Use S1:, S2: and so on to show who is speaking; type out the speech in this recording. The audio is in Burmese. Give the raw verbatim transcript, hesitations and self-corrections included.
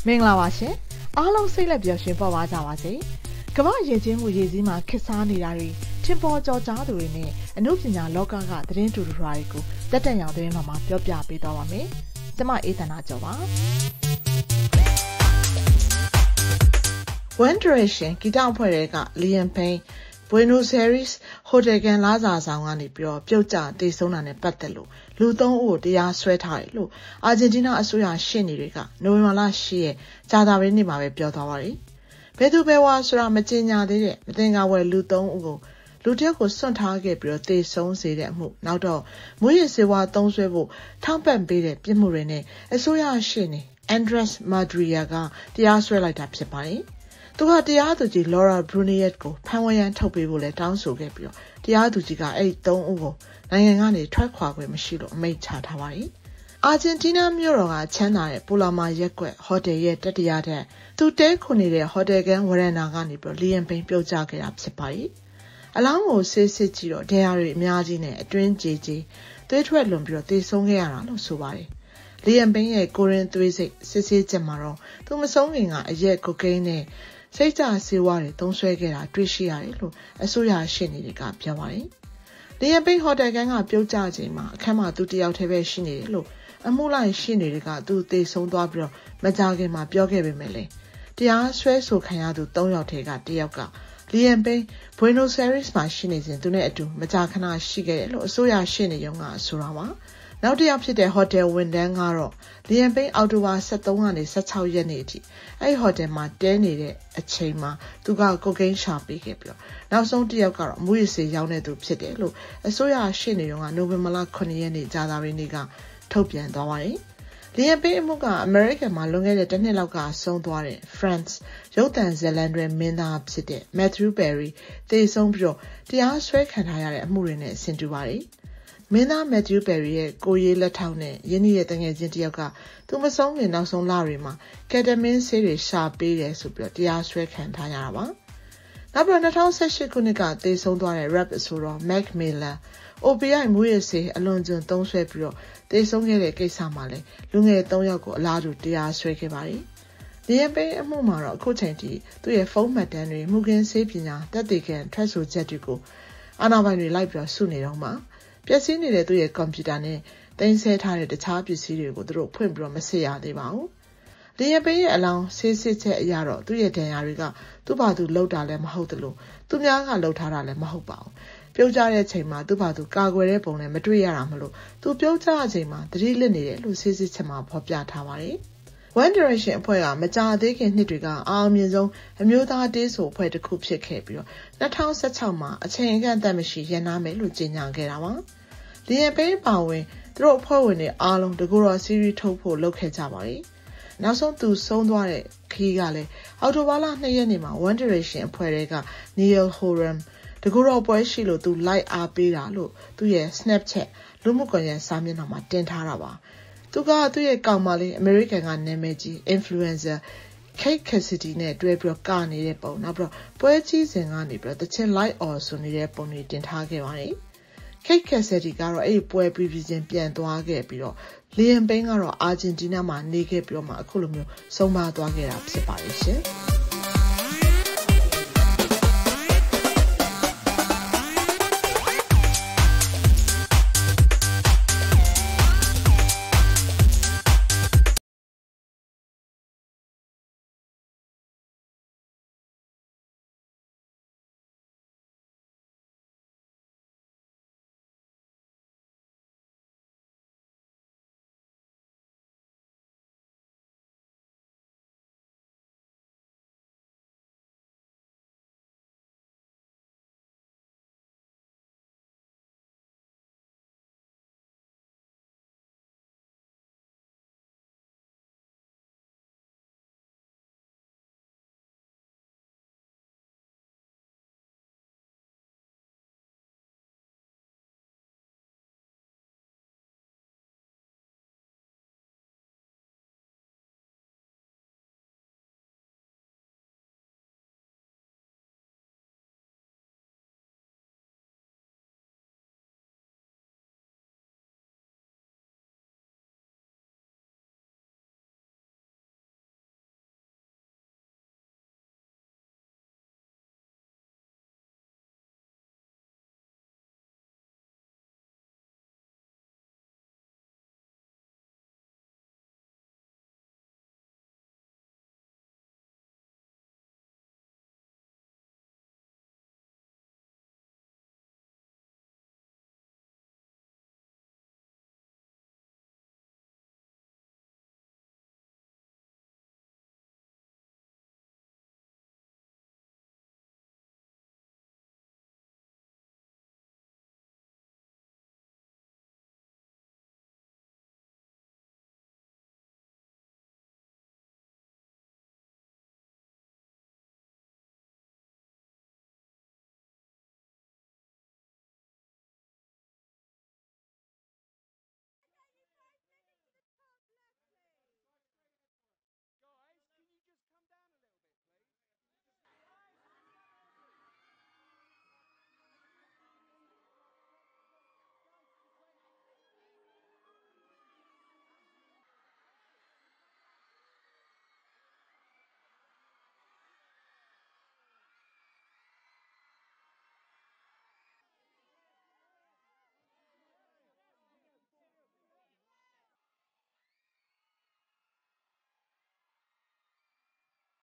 S1: မင်္ဂလာပါရှင်အားလုံးစိတ်လက်ပြောရှင်ပေါ်ပါကြပါစေကမ္ဘာရေချင်းမှုရေစည်းမှာခစ်စားနေတာတွေထင်ပေါ်ကြော်ကြားသူတွေနဲ့အမှုပညာလောကကသတင်းတူတူတွေကိုတက်တက်ရောင်သတင်းမှာပြောပြပေးသွားပါမယ်ကျွန်မအေးသနာကျော်ပါ One Direction ဂီတအဖွဲ့တွေက Liam Payne Buenos Aires Hotel ကန်လာစာဆောင်ကနေပြောပြုတ်ကျတေဆုံးတာနဲ့ပတ်သက်လို့လူသုံးဦးကိုတရားစွဲထားတယ်လို့အာဂျင်တီးနားအစိုးရရှေ့နေတွေကနိုဝင်ဘာလ၈ရက်ကြာသပတေးနေ့မှာပဲပြောသွားပါတယ်။ဘယ်သူပဲဝါဆိုတာမကြေညာသေးတဲ့မသင်္ကာဖွယ်လူသုံးဦးကိုလူတစ်ယောက်ကိုစွန့်ထားခဲ့ပြီးတော့တေဆုံးစေတဲ့အမှုနောက်တော့မွေးရစေဝါသုံးဆွဲဖို့ထောက်ပံ့ပေးတဲ့ပြစ်မှုတွေနဲ့အစိုးရရှေ့နေ Andres Madria ကတရားစွဲလိုက်တာဖြစ်ပါတယ်။သူကတရားသူကြီး Laura Bruniet ကိုဖမ်းဝရမ်းထုတ်ပေးဖို့လဲတောင်းဆိုခဲ့ပြီးတော့တရားသူကြီးကအဲ့ဒီသုံးဦးကိုနိုင်ငံကနေထွက်ခွာခွင့်မရှိလို့အမိန့်ချထားပါတယ်။အာဂျင်တီးနားမြို့တော်ကချမ်းသာတဲ့ပူလာမာရက်ကွက်ဟိုတယ်ရဲ့တတိယထပ်သူတဲခုနေတဲ့ဟိုတယ်ကန်ဝရန်နာကနေပြီးတော့လီယံပိန်ပြုတ်ကျခဲ့တာဖြစ်ပါတယ်။အလောင်းကိုဆေးစစ်ကြည့်တော့ဒဏ်ရာတွေအများကြီးနဲ့အတွင်းကြေကြေသွေးထွက်လွန်ပြီးတော့သေဆုံးခဲ့ရတာလို့ဆိုပါတယ်။လီယံပိန်ရဲ့ကိုရင်သွေးစိတ်စစ်ဆေးချက်မှာတော့သူမဆုံးခင်ကအရက်ကိုကိန်းနဲ့စိတ်ကြဆေးဝါးတွေသုံးဆွဲခဲ့တာတွေ့ရှိရတယ်လို့အစိုးရရှေ့နေတွေကပြောပါတယ်။လီယံပိန်ဟိုတယ်ကန်ကပြုတ်ကျချိန်မှာအခန်းမှာသူတယောက်တည်းပဲရှိနေတယ်လို့အမှုလိုက်ရှေ့နေတွေကသူသေဆုံးသွားပြီးတော့မကြခင်မှာပြောခဲ့ပေမဲ့လေတရားစွဲဆိုခံရသူ၃ယောက်ထဲကတယောက်ကလီယံပိန် Buenos Aires မှာရှိနေစဉ်သူနဲ့အတူမကြာခဏရှိခဲ့တယ်လို့အစိုးရရှေ့နေရုံးကဆိုတာပါ။နောက်တစ်ယောက်ဖြစ်တဲ့ဟိုတယ်ဝန်ထမ်းကတော့လီယံပိန်အော်တိုဘာ၁၃ကနေ၁၆ရက်နေ့အထိအဲ့ဟိုတယ်မှာတဲနေတဲ့အချိန်မှာသူကကိုကိန်းရှာပေးခဲ့ပြီးတော့နောက်ဆုံးတစ်ယောက်ကတော့မူရစေရောင်းနေသူဖြစ်တယ်လို့အစိုးရရှေ့နေရုံးကနိုဝင်ဘာလခုနှစ်ရက်နေ့ကြာသပတေးနေ့ကထုတ်ပြန်သွားပါတယ်။လီယံပိန်အမှုကအမေရိကန်မှာလွန်ခဲ့တဲ့တစ်နှစ်လောက်ကဆုံးသွားတဲ့ France ရုပ်သံဇာတ်လမ်းတွေမင်းသားဖြစ်တဲ့ Matthew Perry သေဆုံးပြီးတော့တရားစွဲခံထားရတဲ့အမှုတွေနဲ့ဆင်တူပါတယ်။မင်းသား Matthew Perry ရဲ့ကိုရေးလက်ထောက်နဲ့ယင်းနှီးရဲ့တငယ်ချင်းတစ်ယောက်ကသူမဆုံးခင်နောက်ဆုံးလတွေမှာကက်တမင်းဆေးတွေရှာပေးတယ်ဆိုပြီးတော့တရားစွဲခံထားရတာပါ။နောက်ပြီးတော့၂၀၁၈ခုနှစ်ကသေဆုံးသွားတဲ့ rap ဆိုတော့ Mac Miller O P I မူရစေအလွန်ကျွံသုံးဆွဲပြီးတော့သေဆုံးခဲ့တဲ့ကိစ္စမှာလည်းလူငယ်၃ယောက်ကိုအလားတူတရားစွဲခဲ့ပါတယ်။လီယံပိန်အမှုမှာတော့အခုချိန်ထိသူ့ရဲ့ဖုန်းမှတ်တမ်းတွေမှုခင်းဆေးပညာတက်သေးခံထွက်ဆိုချက်တွေကိုအာဏာပိုင်တွေလိုက်ပြီးတော့စုနေတော့မှာပျက်စီးနေတဲ့သူ့ရဲ့ကွန်ပျူတာနဲ့တင်ဆက်ထားတဲ့တခြားပစ္စည်းတွေကိုသူတို့ဖွင့်ပြီးတော့မစစ်ရသေးပါဘူး။လီယံပိန်ရဲ့အလောင်းဆေးစစ်ချက်အရတော့သူ့ရဲ့ဒဏ်ရာတွေကသူ့ဘာသူလှုပ်တာလည်းမဟုတ်သလိုသူများကလှုပ်ထားတာလည်းမဟုတ်ပါဘူး။ပြုတ်ကျတဲ့အချိန်မှာသူ့ဘာသူကာကွယ်တဲ့ပုံလည်းမတွေ့ရတာမလို့သူပြုတ်ကျတဲ့အချိန်မှာသတိလစ်နေတယ်လို့ဆေးစစ်ချက်မှာဖော်ပြထားပါတယ်။ One Direction အဖွဲ့ကမကြာသေးခင်နှစ်တွေကအောင်မြင်ဆုံးအမျိုးသားတေးဆိုအဖွဲ့တစ်ခုဖြစ်ခဲ့ပြီးတော့၂၀၁၆မှာအချိန်အကန့်အသတ်မရှိရန်နာမယ်လို့ကြေညာခဲ့တာပါ။လီယံပိန်ပါဝင်သူတို့အဖွဲ့ဝင်တွေအားလုံးတကူတော်စီးရီးထုတ်ဖို့လုပ်ခဲ့ကြပါတယ်။နောက်ဆုံးသူဆုံးသွားတဲ့ခီးကလည်းအောက်တိုဘာလ၂ရက်နေ့မှာ One Direction အဖွဲ့တွေက Neil Horan တကူတော်ပွဲရှိလို့သူ like အားပေးတာလို့သူ့ရဲ့ Snapchat လူမှုကွန်ရက်စာမျက်နှာမှာတင်ထားတာပါ။သူကသူ့ရဲ့ကောင်မလေးအမေရိကန်ကနာမည်ကြီး influencer Kate Cassidy နဲ့တွဲပြီးတော့ကနေတဲ့ပုံနောက်ပြီးတော့ပွဲကြီးစဉ်ကနေပြီးတော့တချင်း like or ဆိုနေတဲ့ပုံတွေတင်ထားခဲ့ပါတယ်။ Kate Cassidy ကတော့အဲ့ဒီပွဲပြီးပြီးချင်းပြန်သွားခဲ့ပြီးတော့လီယံပိန်ကတော့အာဂျင်တီးနားမှာနေခဲ့ပြီးတော့မှအခုလိုမျိုးဆုံးမသွားခဲ့တာဖြစ်ပါတယ်ရှင်။